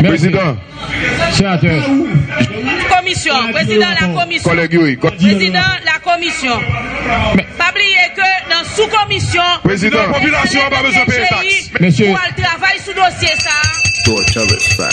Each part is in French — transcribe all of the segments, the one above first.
Président. Sénateur. Commission. Président de la commission. Président de la commission. Pas oublier que dans sous-commission. Président. La population n'a pas besoin de payer taxes. Monsieur. Pour le travail sous dossier ça.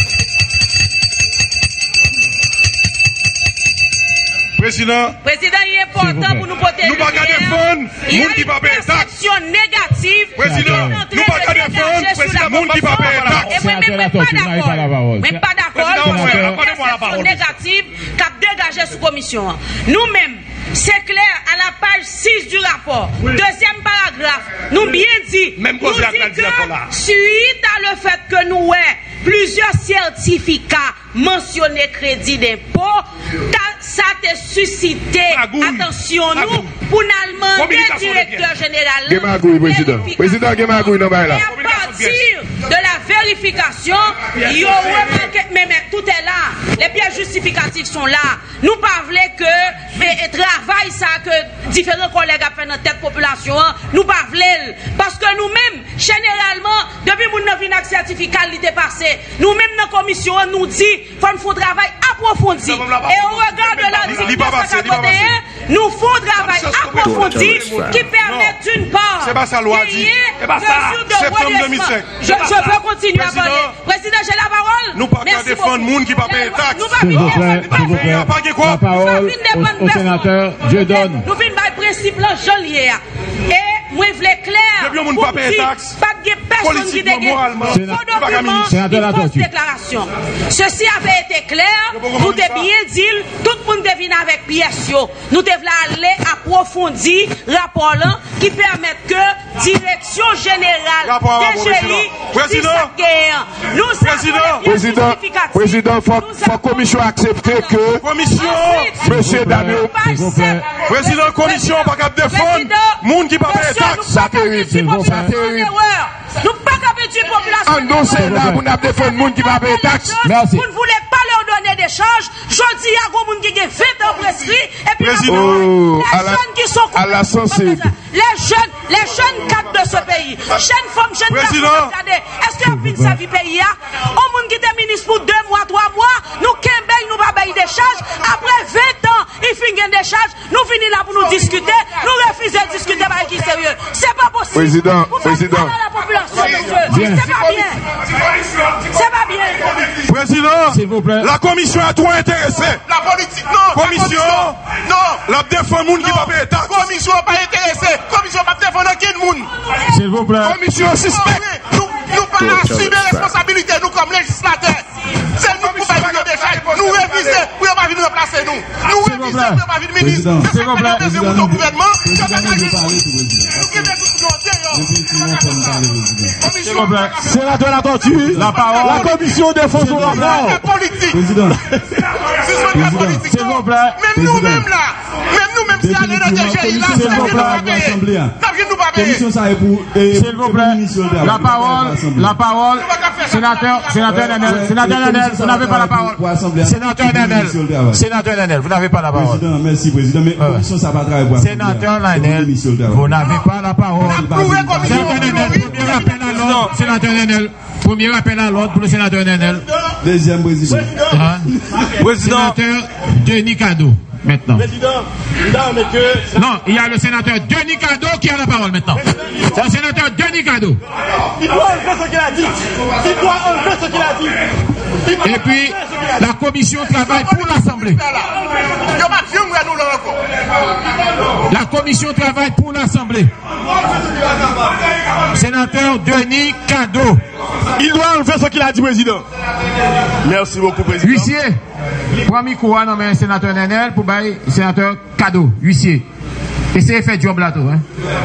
Président, il est important pour nous protéger. Nous ne pouvons pas défendre les gens qui ne paient pas de taxes. Négative. Président, nous ne pouvons pas défendre les gens qui ne paient pas de taxes. Et moi, même pas d'accord. Perception négative qui a dégagé sous commission. Nous-mêmes, c'est clair à la page 6 du rapport. Deuxième paragraphe, nous bien dit. Nous dit que suite à le fait que nous avons plusieurs certificats mentionnés crédit d'impôt, ça a suscité, attention nous, pour nous demander directeur général. Président Gemagouille, non, là. Et à partir de la vérification, il y a mais tout est là. Les pièces justificatives sont là. Nous parlons que le travail ça que différents collègues ont fait dans tête population, nous parlons parce que nous-mêmes, généralement, depuis que nous avons un certificat qui est passé, nous-mêmes dans la commission, nous dit qu'il faut faire un travail approfondi. Et au regard de la 1951, nous faisons un travail approfondi qui permet d'une part c'est pas ça loi dit. C'est pas ça. Septembre 2005. Je peux continuer à parler. Président, j'ai la parole. Nous pas défendre les gens qui ne payent pas de taxes. S'il vous plaît, la parole au sénateur, je donne. Nous venons par principe là, janvier. Et moi, je voulais clair. Depuis on ne paye pas de taxes. Pas de personne qui dégaine. Déclaration. Ceci avait été clair. Nous devons bien dire. Tout le monde devine avec pièce. Nous devons aller approfondir le rapport là qui permet que direction générale Président, faut la commission accepter que monsieur Daniel, président commission pas capable de défendre monde qui pas payer taxes, ça terrible. Nous pas capable de population. En dossier là, vous n'avez défendre monde qui pas payer taxes. Merci. Vous ne voulez pas leur donner des charges. Je dis à vous monde qui a 20 ans prescrit et puis les jeunes qui sont à la sensible. Les jeunes cadres de ce pays, jeunes femmes, jeunes garçons, est-ce que vous sa vie pays au monde qui était ministre pour 2 mois, 3 mois, nous Kembey, nous pas payer des charges. Après 20 ans, il finit des charges. Nous finissons là pour nous discuter. Nous refusons de discuter avec qui sérieux. C'est pas possible. Président. C'est pas bien. C'est pas bien. Président, s'il vous plaît. La commission a trop intéressé. La politique, non. Commission, non. La défense monde qui va payer taxes. Commission pas intéressée. Commission pas défendre qui monde. S'il vous plaît. Commission suspect. Nous pas assumer responsabilité, nous comme législateurs. C'est nous qui faisons des décharges. Nous réviser pour ne pas venir remplacer nous. Nous réviser pour ne pas venir ministre. S'il vous plaît. C'est mon gouvernement. S'il vous plaît. Sénateur La Tortue, la parole. La commission défend son rapport. C'est politique. Président. S'il vous plaît. Même nous-mêmes là. Même nous-mêmes si on est dans le DGI là. S'il vous plaît. Nous pas payer. S'il vous plaît. La parole. Sénateur Nenel, vous n'avez pas la parole. Sénateur Nenel, vous n'avez pas la parole. Merci, Président. Mais commission, ça va travailler. Sénateur Nenel, vous n'avez pas la parole. Sénateur Nenel, premier appel à l'ordre pour le sénateur Nenel. Deuxième président. Sénateur Denis Cadeau. Maintenant. Non, il y a le sénateur Denis Cadeau qui a la parole maintenant. C'est le sénateur Denis Cadeau. Il doit enlever ce qu'il a dit. Il doit enlever ce qu'il a dit. Et puis, la commission travaille pour l'Assemblée. La commission travaille pour l'Assemblée. Sénateur Denis Cadeau. Il doit enlever ce qu'il a dit, président. Merci beaucoup, président. Huissier. Premier coup, non, mais sénateur Nenel pour bailler sénateur Cadeau, huissier. Essayez de faire job là, tout. Hein.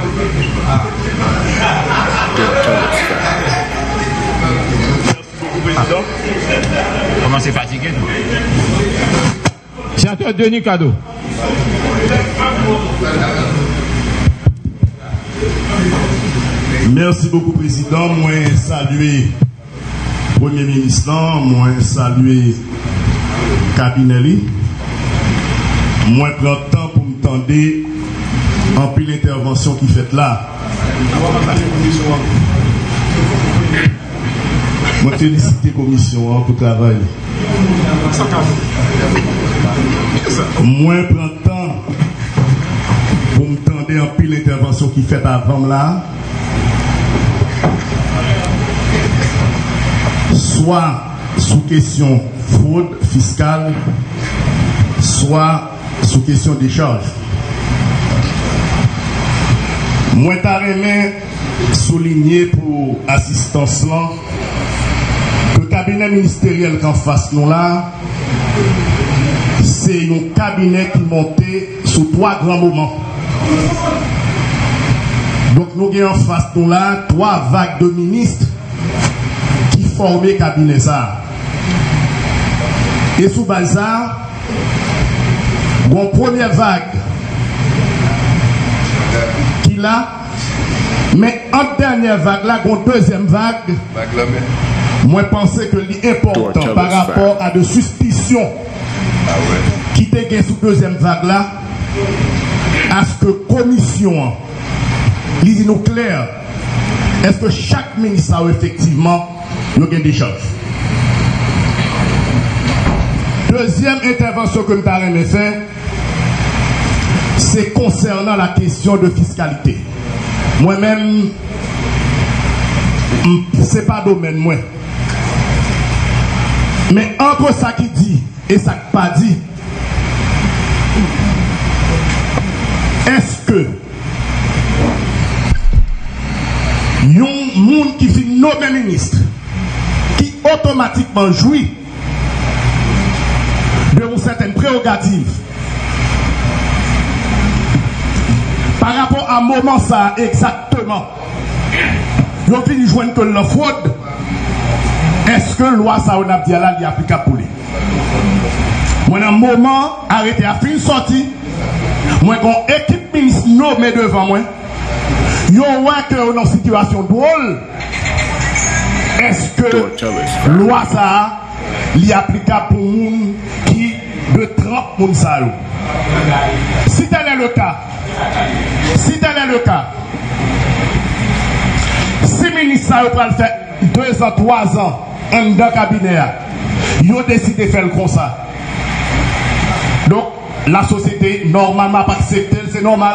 Comment c'est fatigué? Sénateur Denis Cadeau. Merci beaucoup, président. Moi, saluer Premier ministre, moi, saluer cabinet. Moi, prends le temps pour me tendre en pile l'intervention qui fait là. Je félicite la commission pour le travail. Moi, je prends le temps pour me tendre en pile l'intervention qui fait avant là. Soit sous question fraude fiscale, soit sous question des charges. Moi, je souligner pour assistance là que le cabinet ministériel qu'en face nous là, c'est un cabinet qui montait sous 3 grands moments. Donc nous avons en face nous là 3 vagues de ministres qui formaient le cabinet ça. Et sous base ça, une première vague qui là, mais en dernière vague là, une deuxième vague, moi je pensais que l'important par rapport à de suspicions qui étaient sous deuxième vague là, à ce que commission, lisez-nous clair, est-ce que chaque ministre a effectivement des charges? Deuxième intervention que nous avons fait, c'est concernant la question de fiscalité. Moi-même, ce n'est pas domaine, moi. Mais entre ça qui dit et ça qui pas dit, est-ce que un monde qui fait nommé ministre, qui automatiquement jouit de certaines prérogatives par rapport à un moment ça exactement, ils ont fini de joindre que la fraude, est-ce que la loi ça on a dit là est applicable pour lui? Moi, un moment arrêté à fin sortie, moi quand équipe ministre nommée devant moi, yo ouais que dans une situation drôle, est-ce que la loi ça est applicable pour monde qui de 30 moun sa yo? Si tel est le cas, si ministre ça va le faire 2 ans, 3 ans, en dans cabinet, ils ont décidé de faire comme ça. Donc, la société, normalement, pas accepté, c'est normal.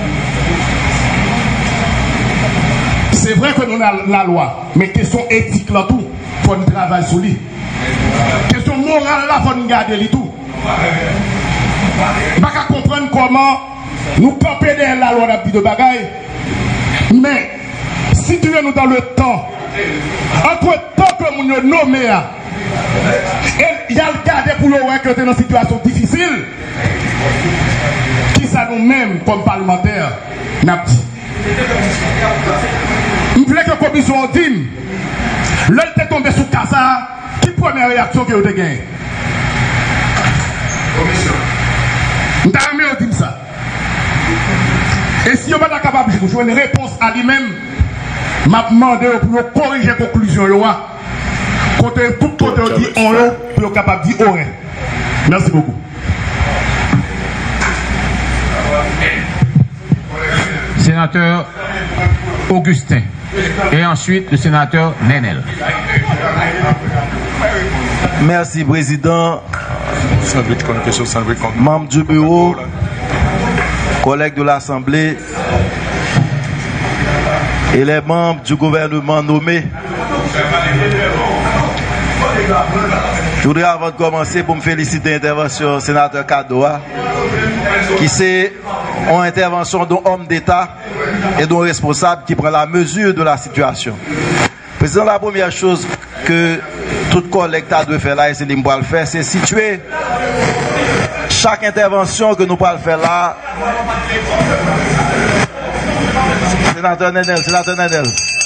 C'est vrai que nous avons la loi, mais question éthique là tout, il faut nous travailler sur lui. Question morale là, il faut nous garder tout. Je ne peux pas comprendre comment nous camper derrière la loi de bagaille. Mais, si tu es nous dans le temps, entre temps que nous nous nommons, il y a le garder pour le voir que tu es dans une situation difficile, qui ça nous-mêmes comme parlementaires n'a pas dit. Nous voulons que la commission dise, l'œil est tombé sous Casa, qui première réaction que vous avez gagnée? Nous avons dit ça. Et si vous n'êtes pas capable de jouer une réponse à lui-même, je vais demander pour corriger la conclusion. Quand tout côté dit on est, pour être capable de dire on est. Merci beaucoup. Sénateur Augustin. Et ensuite le sénateur Nenel. Merci, Président. Membre du bureau, collègues de l'Assemblée et les membres du gouvernement nommés. Je voudrais avant de commencer pour me féliciter l'intervention du sénateur Kadoa, qui c'est une intervention d'un homme d'État et d'un responsable qui prend la mesure de la situation. Président, la première chose que tout collègue doit faire là, et c'est l'impossible le faire, c'est situer chaque intervention que nous pouvons faire là. Sénateur Nenel, sénateur Nenel.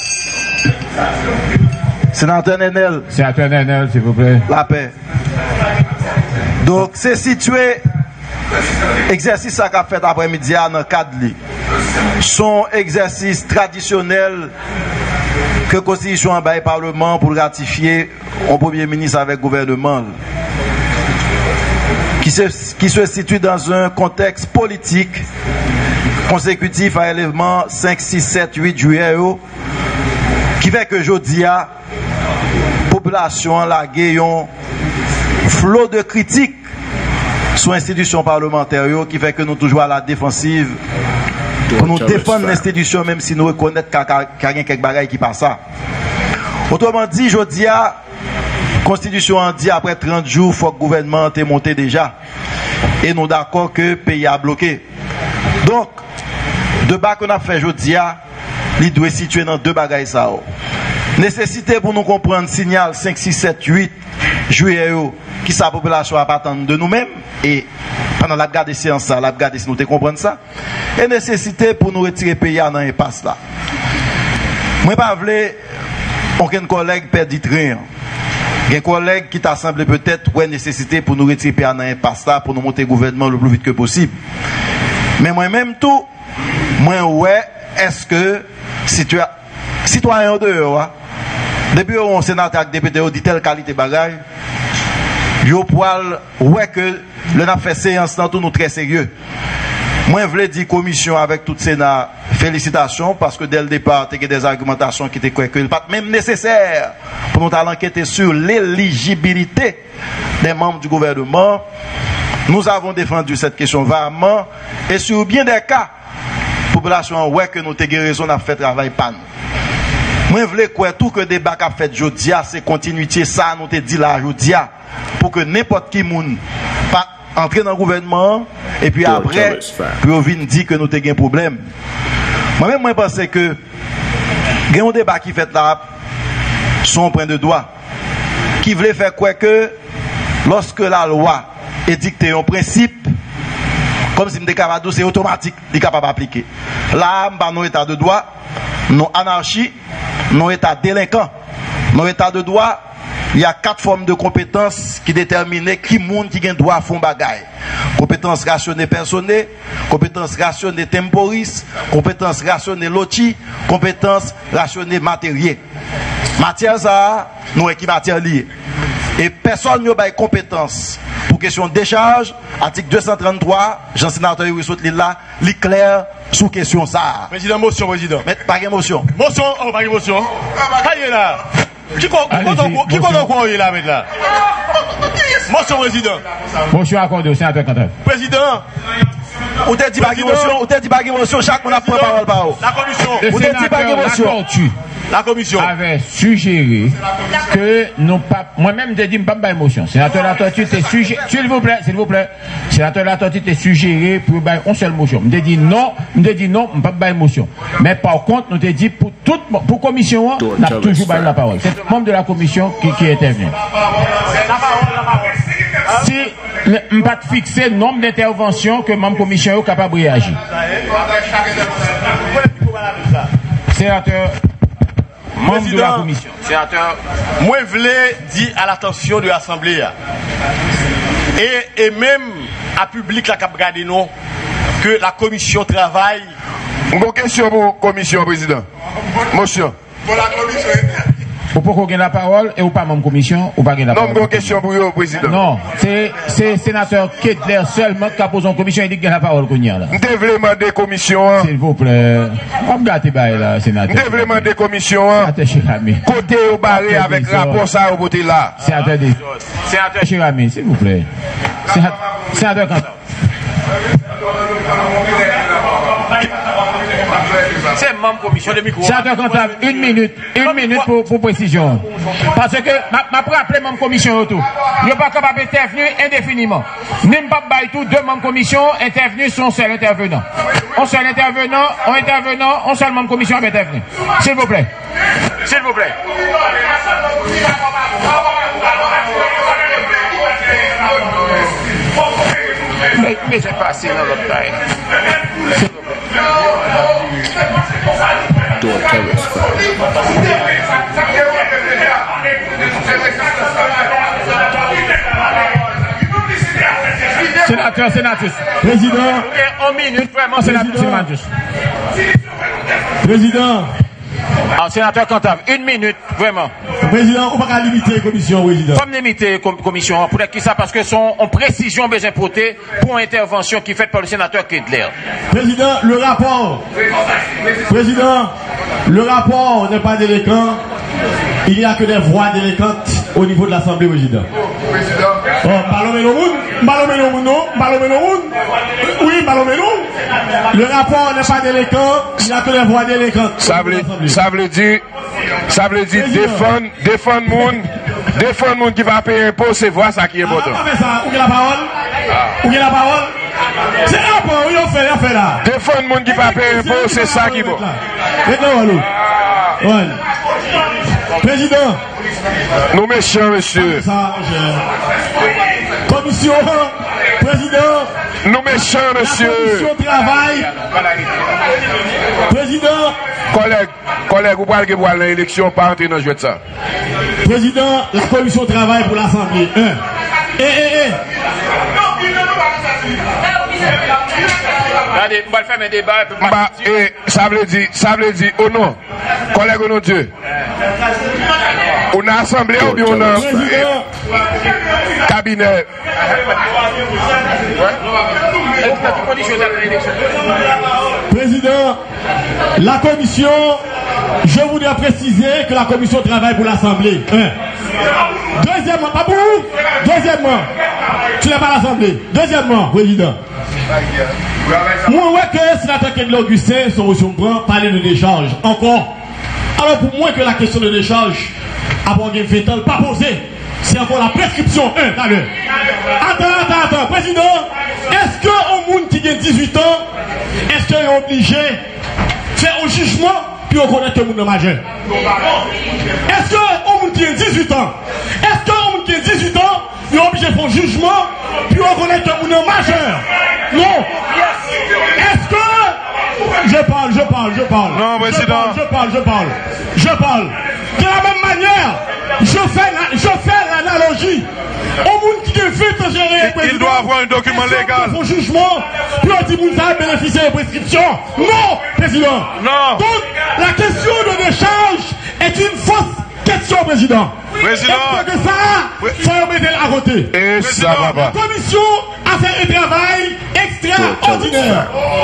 Sénateur Nenel. Sénateur Nenel, s'il vous plaît. La paix. Donc, c'est situé exercice à qu'a fait après-midi dans le cadre de son exercice traditionnel que la Constitution a bail Parlement pour ratifier un Premier ministre avec gouvernement qui se situe dans un contexte politique consécutif à l'événement 5, 6, 7, 8 juillet qui fait que jeudi population la un flot de critiques sur l'institution parlementaire qui fait que nous toujours à la défensive pour nous défendre l'institution même si nous reconnaissons qu'il y a quelques bagailles qui passent ça. Autrement dit, je dis à Constitution a dit après 30 jours, il faut que le gouvernement ait monté déjà. Et nous d'accord que le pays a bloqué. Donc, de bas qu'on a fait aujourd'hui, il doit se situer dans deux bagailles ça. Nécessité pour nous comprendre signal 5, 6, 7, 8 juillet qui sa population a pas attendre de nous-mêmes et pendant la garde de séance ça, la garde si nous te comprendre ça. Et nécessité pour nous retirer le pays dans l'impasse là. Moi pas voulais aucun collègue perdre train. Il y a un collègue qui t'a semblé peut-être ouais nécessité pour nous retirer le pays dans l'impasse là pour nous monter le gouvernement le plus vite que possible. Mais moi-même tout moi ouais est-ce que citoyen en dehors depuis on sénateur avec député dit telle qualité bagaille yo poil ouais que le n'a fait séance dans tout nous très sérieux. Moi je voulais dire commission avec tout Sénat félicitations parce que dès le départ il y a des argumentations qui étaient que pas même nécessaire pour nous enquêter sur l'éligibilité des membres du gouvernement. Nous avons défendu cette question vaillamment et sur bien des cas population ouais que nous avons raison à faire travail pas nous. Moi je voulais quoi tout que débat qu'a fait jodia c'est continuité ça nous te dit là jodia pour que n'importe qui moun pas entrer dans le gouvernement et puis après puis on vient dire que nous avons un problème. Moi-même moi pense que il y a un débat qui fait là son point de doigt qui voulait faire quoi que lorsque la loi édicte un principe comme si m'décavado c'est automatique, il est capable d'appliquer. Là, nous état de droit, non anarchie, non état délinquant, non état de droit, il y a 4 formes de compétences qui déterminent qui monde qui a droit à faire bagaille. Compétence rationnée personnelle, compétence rationnée temporis, compétence rationnée loti, compétence rationnée matérielle. Matière ça, nous qui matière liée. Et personne n'a pas de compétence. Pour question de décharge, article 233, Jean Sénateur Ywisot Lila, l'éclair sous question ça. Président, motion, président. Mais pas de motion. Motion, oh, pas de motion. Allez là. Qui compte quoi là, maintenant là? Motion, président. Motion accordée au sénateur Cantal. Président. Ou t'as dit pas de motion, ou t'as dit pas de motion, chaque monde a pris parole par eux. La commission. Ou t'as dit pas de motion. La commission avait suggéré que non pas moi-même j'ai dit pas de motion. Sénateur La Tortue t'es suggéré s'il vous plaît. Sénateur La Tortue t'es suggéré pour une seule motion. Me dit non, pas de motion. Mais par contre, nous t'ai dit pour commission, on a toujours pas la parole. C'est le membre de la commission qui est intervenu. Si on pas fixer le nombre d'interventions que membre commission est capable de réagir. Sénateur membre de la commission. Sénateur, moi je voulais dire à l'attention de l'Assemblée et même à public la cap garder nous que la commission travaille. Une question pour la commission, président. Motion. Pour la commission. Ou pour qu'on ait la parole et ou pas membre commission ou pas la parole. Non, une question pour le président. Non, c'est sénateur Kettler seulement qui a posé en commission et dit qu'il a la parole qu'on y a là. Vous devez demander commission. S'il vous plaît. On me gâte là, sénateur. Vous devez demander commission. Côté au barré avec rapport ça au côté là. Sénateur Chirami, s'il vous plaît. Sénateur Cantal. C'est membre commission de micro. Sénateur comptable, une minute pour précision. Parce que ma rappelé membre commission autour. Il n'est pas capable d'intervenir indéfiniment. Même pas tout, 2 membres commission intervenus sont seul intervenant. Un seul intervenant, un seul membre commission va intervenir. S'il vous plaît. S'il vous plaît. Mais c'est passé dans l'autre taille. Sénateur, sénatrice. Président. En minute, vraiment, sénatrice. Président. Alors, sénateur comptable, 1 minute, vraiment. Président, on va pas limiter la commission, président. Comme limiter la commission, pour qui ça, parce que son en précision besoin portée pour intervention qui est faite par le sénateur Kettler. Président, le rapport. Président, le rapport n'est pas délinquant. Il n'y a que des voix délicates au niveau de l'Assemblée, président. Oh, oui, le rapport n'est pas délicat, il n'y a que des voix délicates. Ça veut dire défendre monde qui va payer impôt, c'est voir ça qui est important. Où est la parole? Où est la parole? C'est un point, oui, on fait là. Défendre monde qui va payer impôt, c'est ça qui est bon. Président. Nous méchants, monsieur. Commission, président. Nous méchants, monsieur. Commission travail. Président. Collègue, vous parlez que vous allez à l'élection, pas entrer dans le jeu de ça. Président, la commission travail pour l'Assemblée. Regardez, on va faire un débat. Ça veut dire, oh non, collègue, oh non Dieu. On a assemblée ou bien on a cabinet. Président, la commission, je voudrais préciser que la commission travaille pour l'Assemblée. Deuxièmement, pas pour vous. Deuxièmement, tu n'es pas à l'Assemblée. Deuxièmement, président. Moi, ouais, que le sénateur Kedler Augustin, son motion prend, parler de décharge. Encore. Alors, pour moi, que la question de décharge, avant qu'il fait pas posée, c'est encore la prescription. Attends, président. Est-ce qu'un monde qui a 18 ans, est-ce qu'il est obligé de faire un jugement puis on connaît que le monde est majeur? Est-ce qu'un monde qui a 18 ans, il est obligé de faire un jugement puis on connaît que le monde est majeur? Non. Est-ce que... Je parle. Non, président. Je parle. De la même manière, je fais l'analogie. Au monde qui est fait gérer. Il doit avoir un document légal. Pour jugement, puis on dit que ça bénéficier de prescription. Non, président. Non. Donc, la question de décharge est une fausse question, président. Président. Et que ça, faut mettre à côté. Et ça va pas. La commission a fait un travail extraordinaire.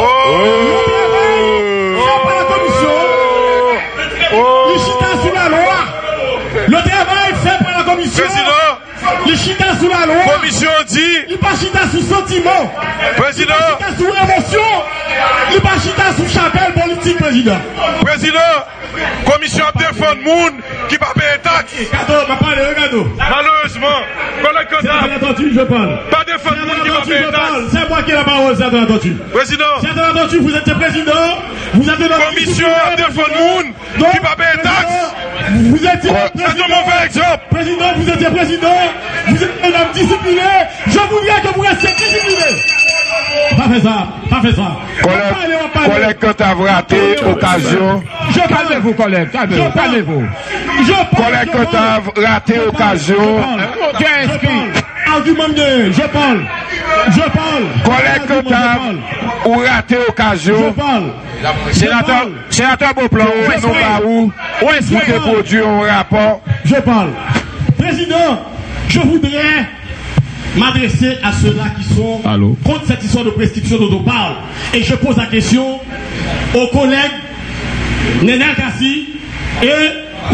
La commission, les chita sous la loi. Le travail fait par la commission. Président. Les chita sous la loi. Commission dit. Il pas chita sous sentiment. Président. Il pas chita sous émotion. Il pas chita sous chapelle politique, président. Président. Commission a défendre monde qui va payer taxe. Malheureusement, je parle. Pas défendre monde qui va payer taxe. C'est moi qui ai la parole, c'est entendu. Président. C'est entendu, vous êtes président. Vous avez la commission a défendre monde qui va payer taxe. Vous étiez c'est un mauvais exemple. Président, vous étiez président. Vous êtes un homme discipliné. Je voudrais que vous restiez discipliné. Pas fait ça. Collègue, quand t'as raté l'occasion. Calmez-vous, collègue. Calmez-vous. Collègue, quand t'as raté l'occasion. Tu es inscrit. Argument bien. Je parle. Collègue, quand t'as raté l'occasion. Je parle. Sénateur Beauplan, où est-ce que vous produit un rapport? Je parle. Président, je voudrais m'adresser à ceux-là qui sont contre cette histoire de prescription dont on parle. Et je pose la question aux collègues Nenel Kassi et...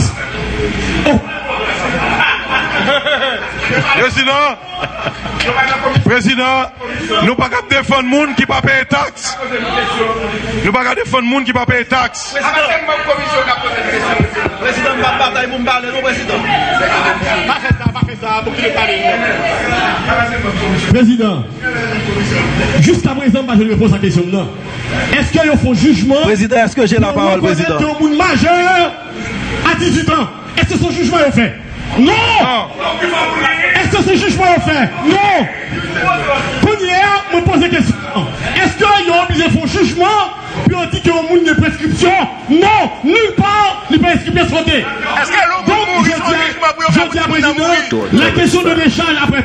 Président, nous ne pouvons pas défendre le monde qui ne paye pas de taxes. Nous ne pouvons pas défendre le monde qui ne paye pas de taxes. Président, je ne bataille pour me parler, non, président. Président, jusqu'à présent, je lui pose la question. Est-ce qu'il faut jugement? Président, est-ce que j'ai la parole, président? Un monde majeur à 18 ans. Est-ce que ce jugement est fait? Non! Est-ce que ce jugement est fait? Non! Quand hier, on me pose la question. Est-ce qu'il y a obligé de faire un jugement? Puis on dit qu'il y a un monde de prescription? Non! Nulle part, les prescriptions sont fondées. Est-ce que l'on donc, je dis à président, la question de l'échange après.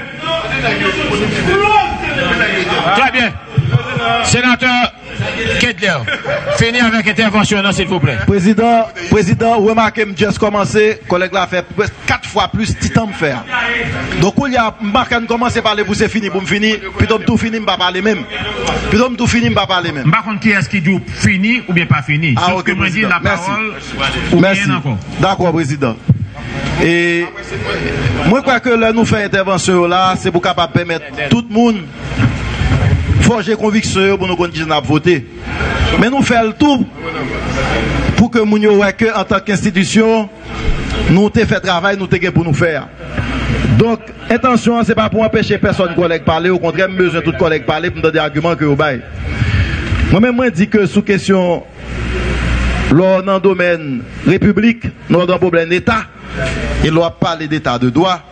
Très bien. Sénateur Kedler, fini avec intervention, s'il vous plaît. Président, remarquez, je viens de commencer, collègue l'a fait 4 fois plus de temps de faire. Donc, il y a marqué de commencer à parler pour c'est fini, pour me finir, puis tout fini, je ne vais pas parler même. Par contre, qui est-ce qui dit fini ou bien pas fini? Ah, ok, me dit la merci. parole. Merci. D'accord, président. Et moi, je crois que là, nous faisons intervention là, c'est pour capable permettre tout le monde forger conviction pour nous continuer à voter. Mais nous faisons le tout pour que nous voyons que en tant qu'institution, nous avons fait travail, nous avons pour nous faire. Donc, intention, ce n'est pas pour empêcher personne collègue parler, au contraire, besoin de tout collègue parler pour nous donner des arguments que vous avez. Moi-même, je dis que sous question, lors dans le domaine république, nous avons un problème d'État, il doit parler d'État de droit.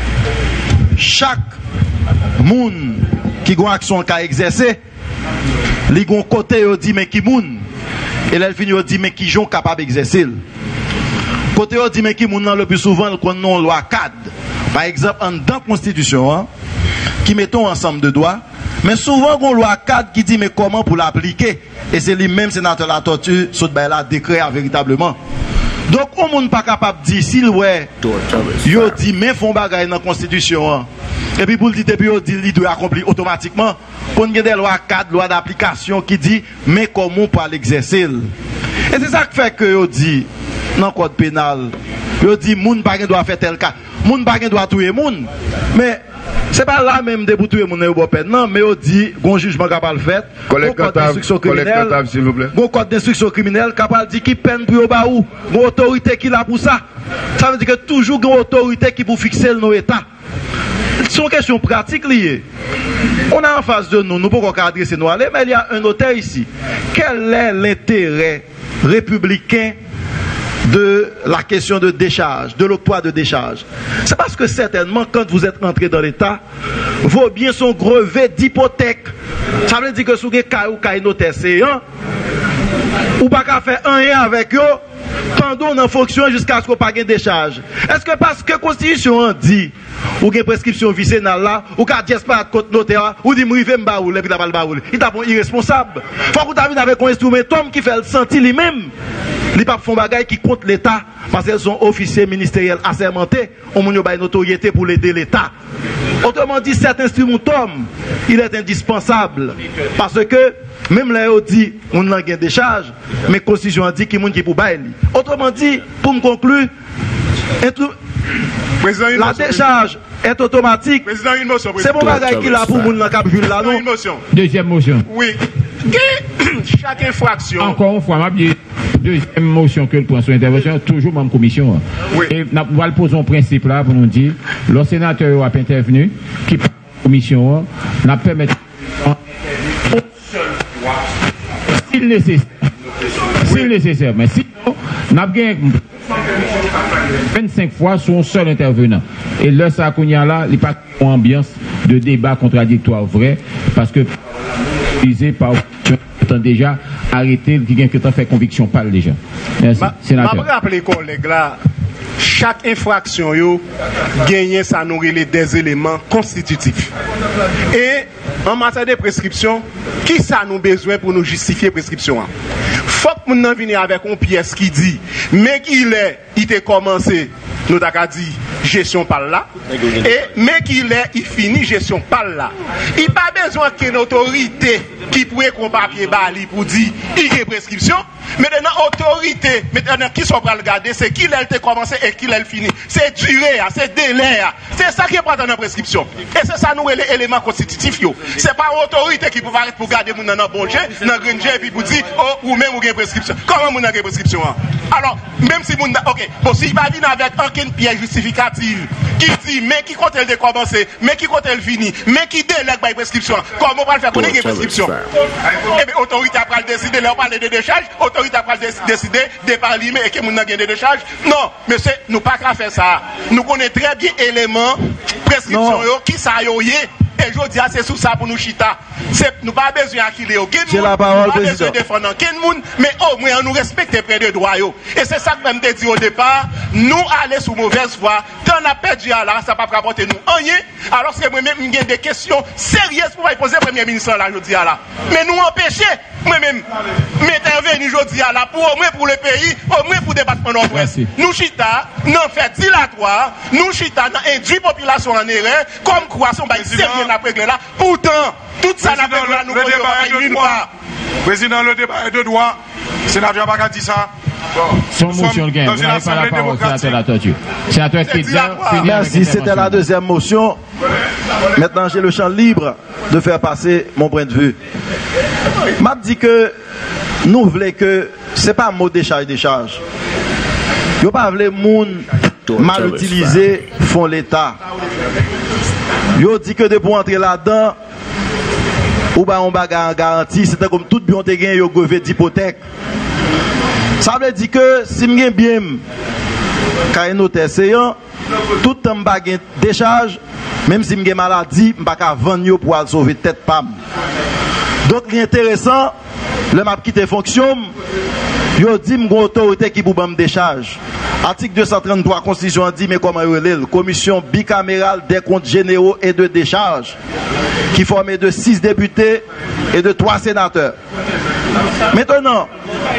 Chaque monde qui a une action qu'à exercer, il y a un côté qui dit mais qui moun, et là il finit dit mais qui sont capable d'exercer. Côté qui dit mais qui moun le plus souvent qu'on non loi cadre. Par exemple, dans la Constitution, hein, qui mettons ensemble de droits, mais souvent on loi cadre qui dit mais comment pour l'appliquer, et c'est lui-même sénateur la tortue saute là décret véritablement. Donc, on n'est pas capable de dire, s'il ouais, yo dit, mais font bagaille dans la Constitution, hein. Et puis pour le dire, puis yo dit, il doit accomplir automatiquement. Pour nous, des lois cadres, lois d'application qui dit, mais comment pour l'exercer. Et c'est ça qui fait que yo dit, dans le code pénal, yo dit, moun pas doit faire tel cas, moun pas doit tuer moun. Mais, c'est pas là même de pour tuer moun non, mais on dit, un jugement capable fait, un code d'instruction criminelle, un code d'instruction criminelle capable de dire qui peine pour au baou, une autorité qui l'a pour ça. Ça veut dire que toujours une autorité qui pour fixer nos états. C'est une question pratique liée. On a en face de nous, nous pouvons adresser nous aller, mais il y a un notaire ici. Quel est l'intérêt républicain de la question de décharge, de l'octroi de décharge? C'est parce que certainement, quand vous êtes entré dans l'État, vos biens sont grevés d'hypothèque. Ça veut dire que si vous avez notaire, c'est un, ou pas qu'à faire un rien avec eux, pendant en fonction jusqu'à ce qu'on pas de décharge. Est-ce que parce que la Constitution dit, ou une prescription vicénale là, ou qu'à disparaître contre notaire, ou dit m'rive m'baoul, et puis t'as pas le baoul, il t'a bon irresponsable. Faut que tu avec un instrumentum qui fait le sentir lui-même. Les papes font bagaille qui contre l'État parce qu'elles sont officiers ministériels assermentés. On a une notoriété pour l'aider l'État. Autrement dit, cet instrumentum, il est indispensable. Parce que, même là, on dit, on a une décharge, mais la Constitution dit qu'il y a qui pour bailler. Autrement dit, pour me conclure, la décharge est automatique. C'est mon bagaille qui l'a pour moun dans cap là, non? Deuxième motion. Oui. Chaque infraction. Encore une fois, deuxième motion que le point sur intervention, toujours même commission. Oui. Et nous allons poser un principe là pour nous dire, le sénateur a intervenu, qui parle de la commission, nous permet s'il nécessaire, mais sinon, nous avons 25 fois son seul intervenant. Et là, ça, qu'on y a là, il n'y a pas une ambiance de débat contradictoire vrai, parce que utilisé par déjà arrêté qui vient que tu fait conviction parle déjà. Merci. Sénateur. Je rappelle collègues là, chaque infraction yo gagne ça nous des éléments constitutifs. Et en matière de prescription, qui ça nous besoin pour nous justifier prescription? Faut que nous venir avec une pièce qui dit mais il était commencé nous t'a dit gestion par là et mais il finit gestion par là. Il pas besoin qu'une autorité qui pourrait qu'on papier bali pour dire il y a prescription. Maintenant autorité maintenant qui sont pas regarder c'est qui elle commencé et qui elle fini. C'est durée, c'est délai. C'est ça qui est pas dans la prescription. Et c'est ça nous les éléments constitutifs yo. C'est pas autorité qui peut arrêter pour garder moun dans bon jeu, dans green jeu puis pour dire oh ou même ou une prescription. Comment moun a une prescription? Alors même si moun OK, bon si il va venir avec aucune pièce justificative qui dit mais qui compte elle de commencer, mais qui compte elle fini, mais qui délègue par prescription. Comment on va le faire pour une prescription? Eh bien autorité après décider là on parle de décharge, autorité après décider de parler mais que moun a gagné de décharge. Non, monsieur, nous pas qu'à faire ça. Nous connaissons très bien éléments prescription yo qui ça yo yé. Et je dis c'est sous ça pour nous chita. Nous pas besoin d'acquiller aucun monde. Pas besoin de défendre aucun monde, mais au moins nous respecter près de droit yo. Et c'est ça que même te dit au départ, nous aller sous mauvaise voie, tant on a perdu là, ça pas rapporter nous rien. Alors c'est moi même j'ai des questions sérieuses pour poser premier ministre là je dis là. Mais nous empêcher moi-même m'intervenir je dis là pour au moins pour le pays, au moins pour département nord-ouest. Nous chita, non fait dilatoire, nous chita dans induit population en erreur comme croissance ba sérieux après là. Pourtant, tout ça n'a pas nous Président, le débat est de droit. Le sénateur n'a pas dit ça. Son motion gagne. Vous n'avez pas la parole, sénateur La Tortue. Sénateur Kidza, merci, c'était la deuxième motion. Maintenant, j'ai le champ libre de faire passer mon point de vue. M'a dit que nous voulons que ce n'est pas un mot décharge. Nous ne pas voulons moun mal utilisé font l'État. Yo dit que de pour entrer là-dedans, ou bah on bagarre en garantie, c'était comme tout bien te gagne yo brevet d'hypothèque. Ça veut dire que si m'gain bien quand notaire séant, tout temps bagarre décharge, même si m'gain maladie, m'pas ka vendre yo pour sauver tête pam. Donc l'intéressant, le m'a quitté fonction, yo dit m'gon autorité qui pour me décharge. Article 233 Constitution dit mais comment relève commission bicamérale des comptes généraux et de décharge qui formée de 6 députés et de 3 sénateurs. Maintenant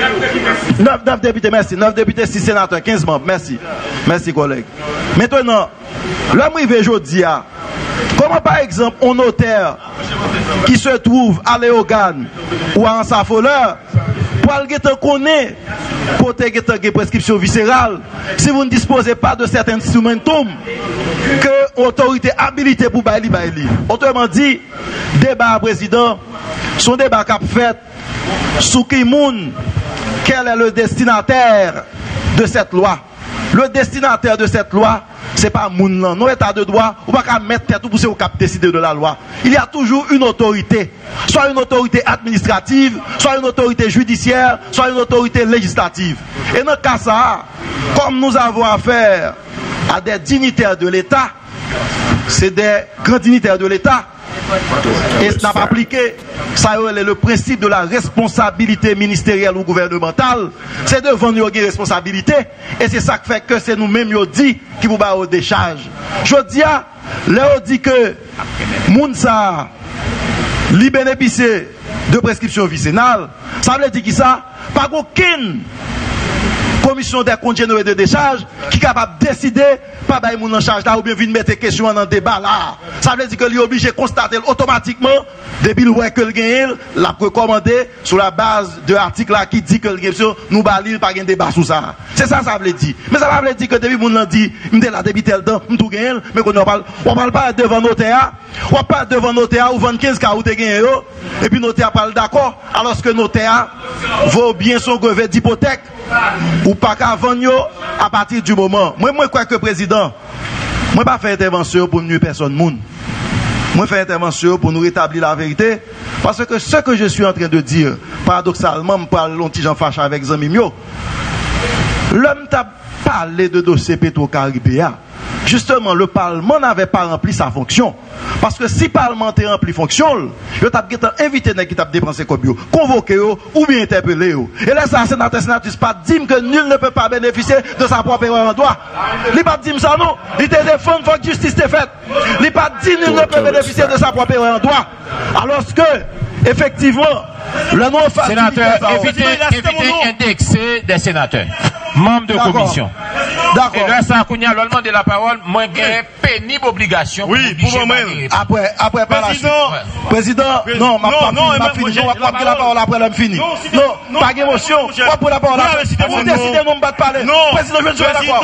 9 députés, merci, 9 députés, 6 sénateurs, 15 membres, merci. Merci collègue. Maintenant, l'homme rivé jodi a comment par exemple un notaire qui se trouve à Léogane ou à Ansafoleur pour aller connaître côté de prescription viscérale, si vous ne disposez pas de certains instruments que l'autorité habilitée pour bailler. Autrement dit, débat président, son débat qu'a fait sous qui moun, quel est le destinataire de cette loi. Le destinataire de cette loi, c'est pas moun nan, non état de droit, ou pas qu'à mettre tête pour cap décider de la loi. Il y a toujours une autorité, soit une autorité administrative, soit une autorité judiciaire, soit une autorité législative. Et dans ce cas ça, comme nous avons affaire à des dignitaires de l'État, c'est des grands dignitaires de l'État, et ça n'a pas appliqué, ça est le principe de la responsabilité ministérielle ou gouvernementale, c'est devant nous une responsabilité, et c'est ça qui fait que c'est nous-mêmes qui dit qui vous bat au décharge. Je dis à, là on dit que Mounsa li bénéficier de prescription vicénale, ça veut dire qui ça, pas aucune commission des comptes généraux de décharge qui est capable de décider pas bailler moun en charge là ou bien venir mettre question dans débat là. Ça veut dire que lui obligé de constater automatiquement depuis le ouais que le gagne l'a recommandé sur la base de l'article là qui dit que le nous balil pas gain débat sur ça. C'est ça veut dire. Mais ça veut dire que depuis moun l'a dit m'était là depuis tel temps m'tou gagne mais qu'on on parle pas devant notaire, on parle devant notaire ou 25 cas ou te gagne et puis notaire parle d'accord alors que notaire vaut bien son brevet d'hypothèque ou pas qu'à vendre à partir du moment. Moi crois que président, moi pas faire intervention pour nuire personne moun. Moi faire intervention pour nous rétablir la vérité parce que ce que je suis en train de dire paradoxalement me parle long petit Jean fâche avec Zami Mio. L'homme t'a parlé de dossier Petro-Caribéa. Justement, le Parlement n'avait pas rempli sa fonction. Parce que si le Parlement a rempli fonction, il t'a invité qui t'a dépensé comme yo, convoqué ou bien interpellé. Et là, ça, sénateur, sénatrice, pas dit que nul ne peut pas bénéficier de sa propre erreur en droit. Il pas dit ça, non. Il te défend, faut que justice t'est faite. Il pas dit nul ne peut bénéficier de sa propre erreur en droit. Alors que, effectivement, le nom sénateur, évitez indexer des sénateurs, membres de commission. D'accord. Et là, ça, qu'on y a le de la parole, moi, j'ai pénible obligation. Oui, pour moi-même. Après, par la suite. Président, non, ma fini. On va prendre la parole après, elle fini. Non, pas d'émotion. On va prendre la parole après. Vous décidez non de parler. Non, président, je ne suis pas d'accord.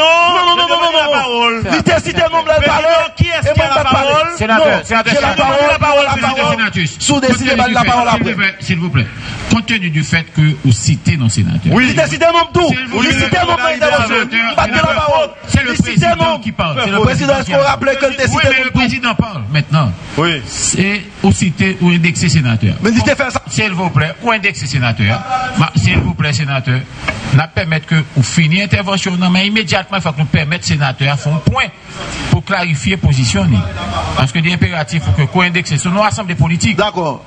Non. Il décide non de parler. Qui est-ce qui a la parole? Sénateur, la parole. Sous décider la parole après. S'il vous plaît. Compte tenu du fait que vous citez nos sénateurs. Oui, il décide non de tout. Il décide non de l'intervention. Pas de la parole. C'est le président qui parle. Le président, est-ce qu'on rappelle que le décide oui, mais le président parle maintenant. Oui. C'est ou citer ou indexer sénateur. Mais dites faire ça. S'il vous plaît, ou indexer sénateur. S'il vous plaît, sénateur, nous permettre que vous finissez l'intervention, mais immédiatement, il faut que nous permettions sénateur à faire un point pour clarifier position. Parce que l'impératif pour que co-indexer sur nos assemblées politiques. D'accord.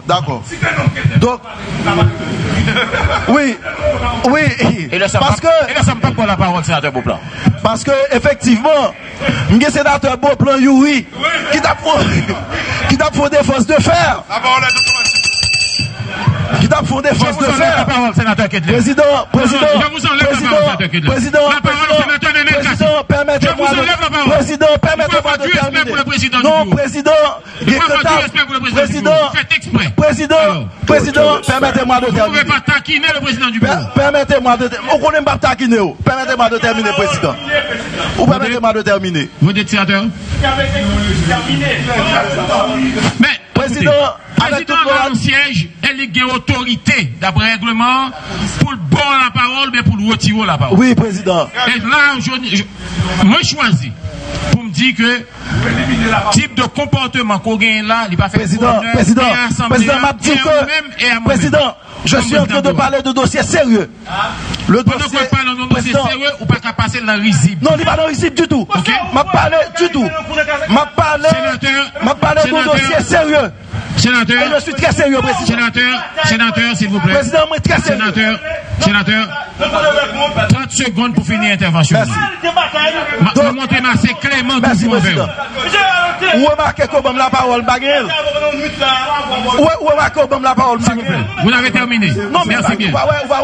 Donc, oui. Et là, ça me pas pour la parole, sénateur Beauplan. Parce que, effectivement, le sénateur Beauplan, oui, qui t'a fait des forces de fer. Qui t'a fait des forces de fer. La parole, sénateur Kedler. Président, je vous enlève la parole, sénateur Kedler. Président, permettez-moi de terminer. président du non, bureau. président, président, permettez-moi de terminer. Vous ne pouvez pas taquiner le président du bureau. Permettez-moi de terminer. On ne connaît pas taquiner. Permettez-moi de terminer, président. Ou permettez-moi de terminer. Vous dites sénateur? Mais, président, dans le siège, elle a autorité, d'après règlement, pour le bon la parole, mais pour le retirer la parole. Oui, président. Et là, moi, je choisis pour me dire que type de comportement qu'on gagne là, il n'est pas fait président, je suis en train de parler de dossier sérieux. Le dossier sérieux ou pas qu'à passer dans le risible? Non, il n'est pas dans le risible du tout. Ok. M'a parlé du tout. M'a parlé de dossier sérieux. Sénateur. Et je suis très sérieux, président. Sénateur, s'il vous plaît. Président, moi, très sérieux. Sénateur, 30 secondes pour finir l'intervention. Merci. Montrez assez clairement tout merci, président. Où remarquez qu'on la parole, Baguel? Où remarquez qu'on la parole, s'il vous plaît? Vous avez terminé. Non, mais merci bien.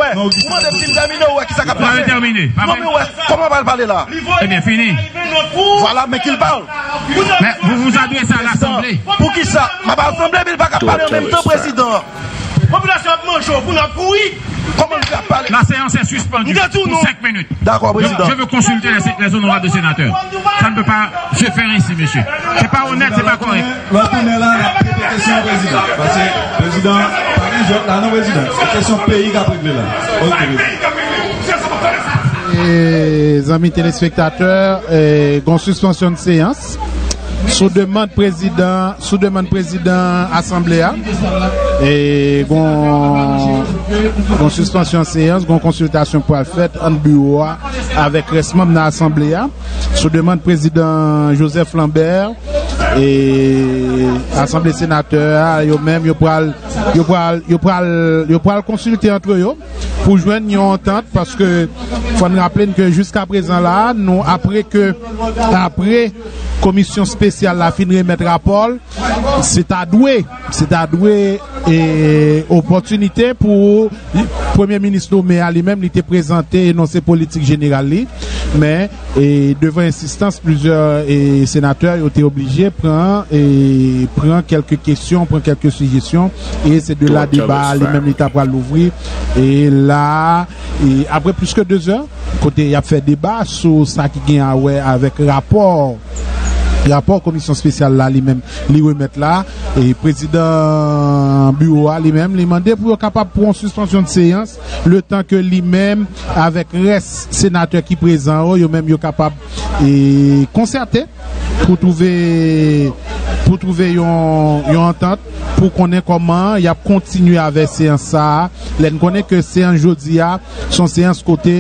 Vous avez terminé. Non, mais comment on va parler là? Eh bien, fini. Voilà, mais qu'il parle. Mais vous vous adressez à l'Assemblée. Pour qui ça? Ma Assemblée, mais il va parler en même temps, président. Population a mangé, vous n'avez pourri. Comment il va parler? La séance est suspendue pour 5 minutes. D'accord, président. Je veux consulter les honorables de sénateurs. Ça ne peut pas se faire ici, monsieur. C'est pas honnête, c'est pas correct. On va tourner là la question au président. Parce que le président, par exemple, là, non, président. C'est question pays qui a réglé là. Les amis téléspectateurs, une suspension de séance. Sous demande président assemblée et gon suspension de séance, gon consultation pour faire en bureau avec reste membre de l'assemblée sous demande président Joseph Lambert et assemblée sénateur yo même yo pral consulter entre eux pour joindre une entente parce que faut nous rappeler que jusqu'à présent là nous après commission spéciale la fin remettre rapport, c'est à douer et opportunité pour premier ministre nommé à lui-même, il était présenté énoncé politique générale, mais devant insistance plusieurs sénateurs ont été obligés prendre quelques questions, prendre quelques suggestions et c'est de là débat lui-même l'État pour l'ouvrir et là après plus que 2 heures côté il a fait débat sur ça qui gagne avec rapport commission spéciale là lui-même lui remettre là et président bureau lui-même lui demander pour être capable pour une suspension de séance le temps que lui-même avec reste sénateur qui présent eux même yo capable et concerter pour trouver une entente pour connaître comment il a continué avec séance ça là on connaît que séance jeudi son séance côté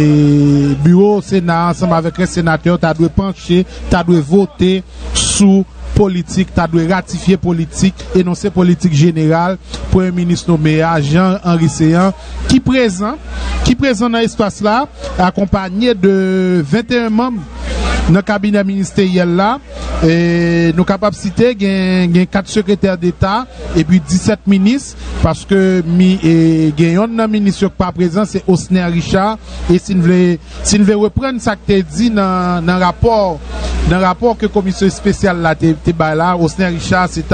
et bureau Sénat ensemble avec les sénateurs tu dois pencher tu dois voter sous politique, tu dois ratifier politique, énoncer politique générale, Premier ministre nommé Jean-Henri Séan, qui présent dans l'espace là, accompagné de 21 membres dans le cabinet ministériel là, et nous capables de citer, il y a 4 secrétaires d'État et puis 17 ministres, parce que il y a un ministre qui n'est pas présent, c'est Osner Richard, et si vous voulez reprendre ça que tu dit dans le rapport que la commission spéciale là, Osner Richard, c'est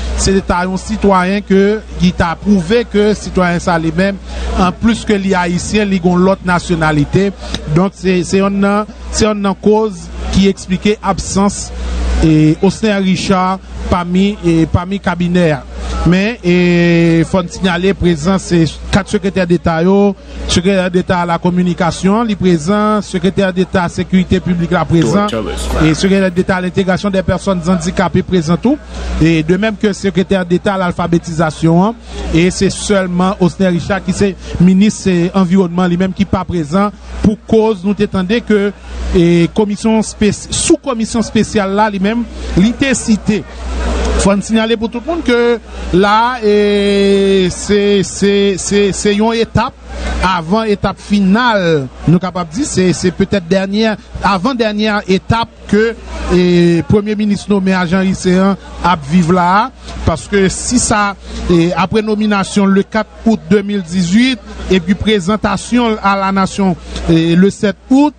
un citoyen qui t'a prouvé que citoyen ça lui-même, en plus que les haïtiens, ils ont l'autre nationalité. Donc c'est une cause qui expliquait absence et Osner Richard parmi cabinet. Mais il faut signaler présent c'est 4 secrétaires d'État, secrétaire d'État à la communication, les présents, secrétaire d'État à la sécurité publique la présent et secrétaire d'État à l'intégration des personnes handicapées présent tout et de même que secrétaire d'État à l'alphabétisation et c'est seulement Osner Richard qui c'est ministre environnement lui-même qui pas présent pour cause nous t'étendez que sous-commission spéciale là lui-même l'intensité faut signaler pour tout le monde que là c'est une étape avant étape finale nous capable dire c'est peut-être avant-dernière étape que premier ministre nommé Jean-Henri Séan a vivre là parce que si ça après nomination le 4 août 2018 et puis présentation à la nation le 7 août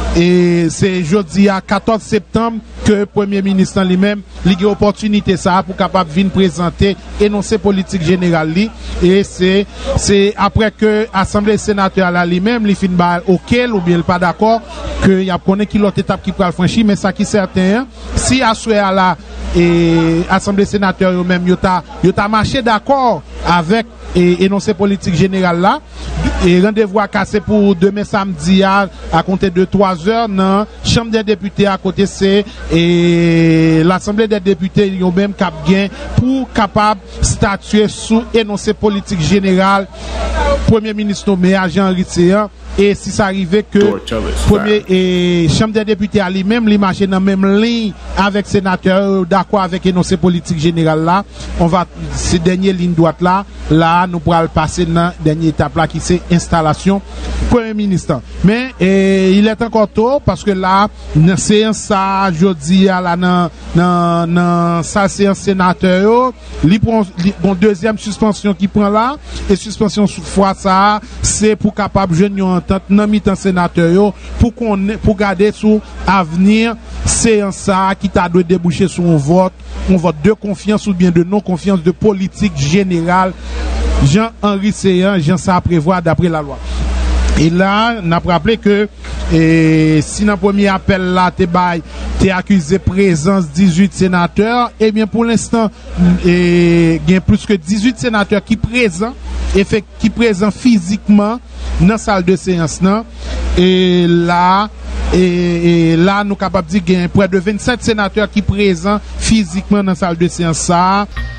et c'est jeudi à 14 septembre que Premier ministre lui-même il a opportunité ça pour capable venir présenter énoncé politique générale et c'est après que Assemblée sénatoriale là lui-même il fin ba auquel ou bien pas d'accord que y a connaît qui l'autre étape qui pral franchir mais ça qui certain si à souhait là et Assemblée sénatoriale même yo ta marché d'accord avec et énoncé politique générale là et rendez-vous à casser pour demain samedi à compter de 3h dans chambre des députés à côté c'est et l'Assemblée des députés ils ont même cap gain pour capable statuer sous énoncé politique générale Premier ministre nommé Jean Ritséan et si ça arrivait que premier et chambre des députés à lui-même il marche dans même ligne avec sénateur d'accord avec énoncé politique générale là on va ces dernières lignes droite là nous pourrons passer dans dernière étape là qui c'est installation Premier ministre mais il est encore tôt parce que là dans séance ça jeudi là dans sa séance sénateur il prend deuxième suspension qui prend là et suspension fois ça c'est pour capable jeune entente dans mi-temps sénateur pour garder sous avenir séance ça qui t'a doit déboucher sur un vote de confiance ou bien de non confiance de politique générale Jean-Henri Séan Jean ça prévoit d'après la loi. Et là, on a rappelé que si dans le premier appel là, t'es accusé présence 18 sénateurs, et bien pour l'instant, il y a plus que 18 sénateurs qui présent physiquement dans la salle de séance. Et là, nous sommes capables de dire qu'il y a près de 27 sénateurs qui présent physiquement dans la salle de séance.